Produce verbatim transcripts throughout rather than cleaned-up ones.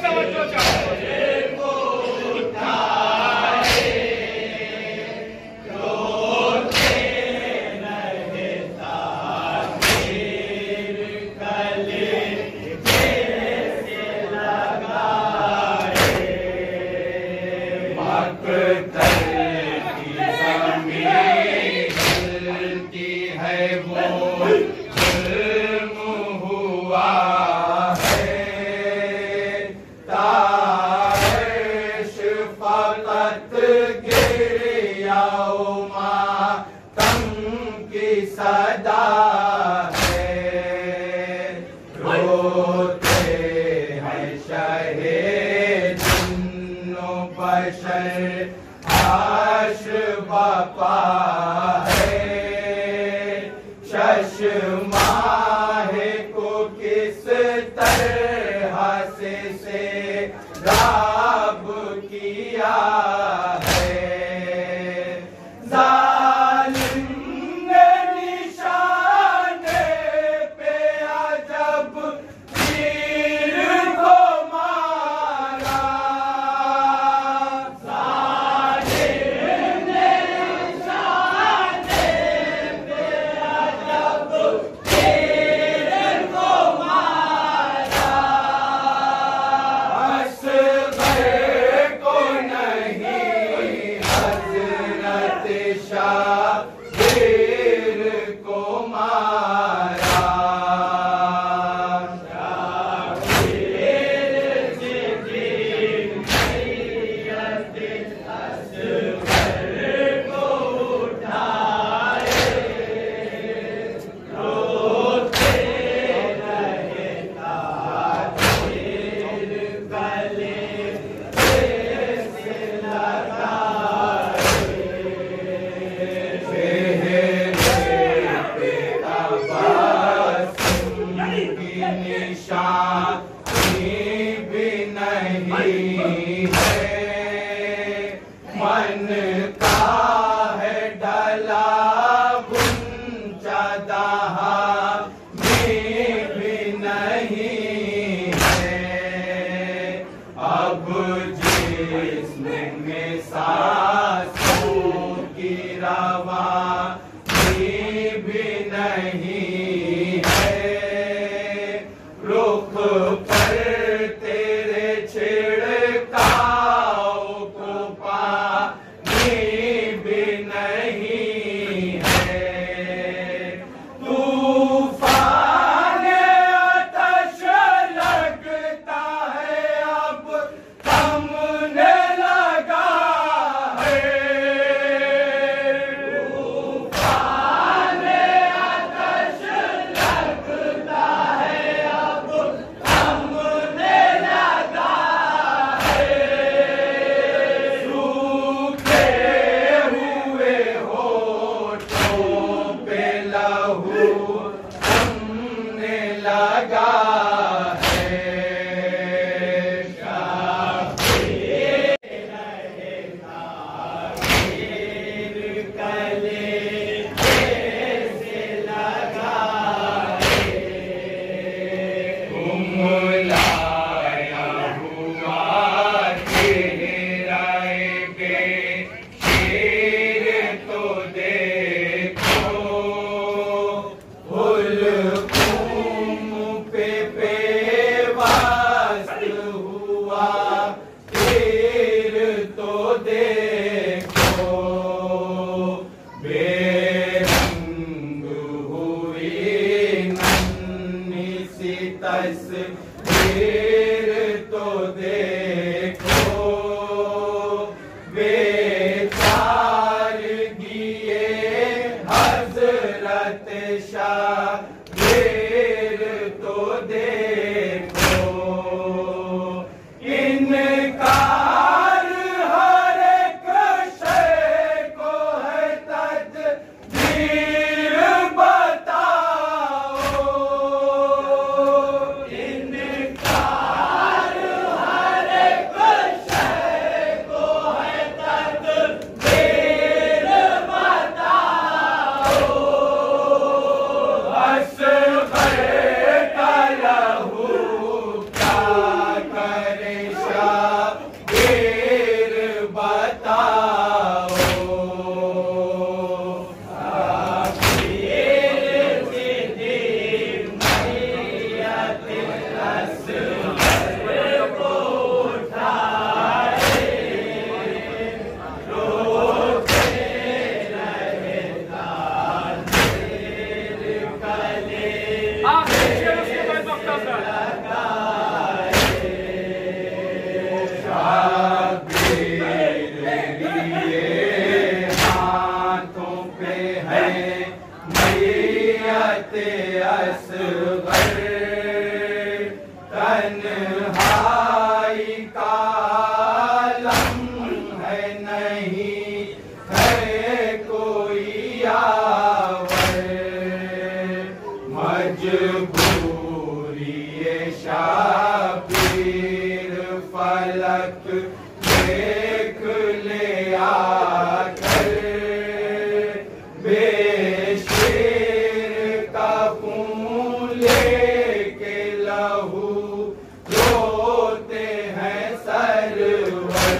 करे तन्हाई का आलम है, नहीं है कोई यावर। मजबूरी ये शाबीर फलक देख ले आकर, बेशेर का खून लेके लहू रोते हैं सरवर।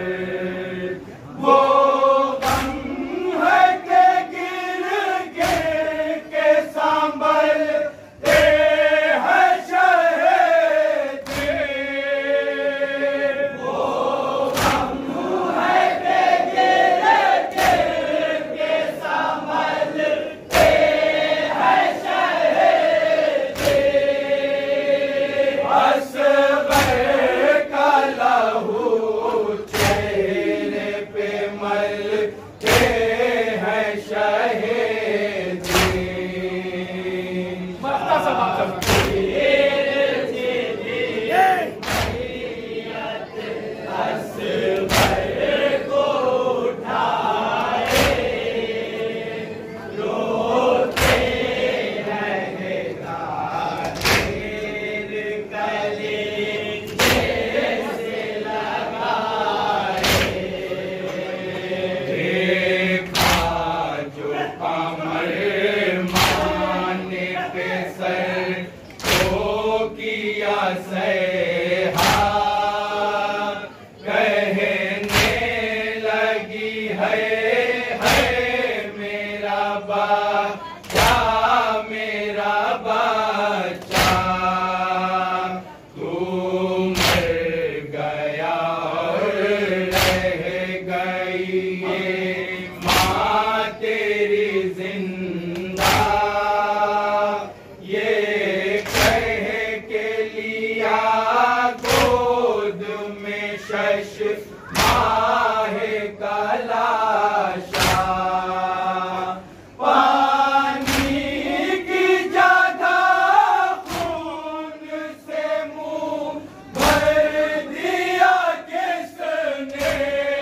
वो गम है कि गिर गिर के संभलते हैं शहीद। वो गम है कि गिर गिर के संभलते हैं शहीद। असगर का लहू चेहरे पे मलते हैं शहीद। असगर को उठाए रोते रहेगा ढेर कलेजे से लगाए। देखा जो कमर माने पे सर को किया सहा, कहने लगी है है मेरा बच्चा मेरा बच्चा। तू मर गया और रह गई ये माँ तेरी जिंदा। ये कह के लिया गोद में शश माहे का लाशा। पानी की जगह खून से मुंह भर दिया किसने।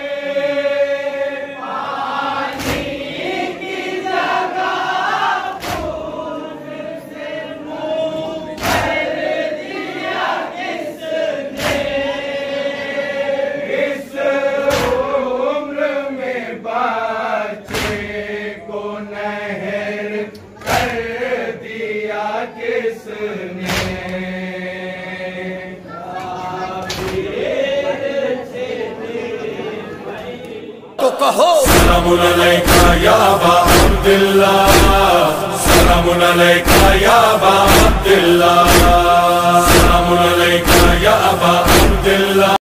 पानी की जगह खून से मुंह भर दिया किसने। इस उम्र में बच्चे को नहर कर दिया किसने। तो कहो सलामुन अलैका या अबा अब्दुल्लाह, सलामुन अलैका या अबा अब्दुल्लाह।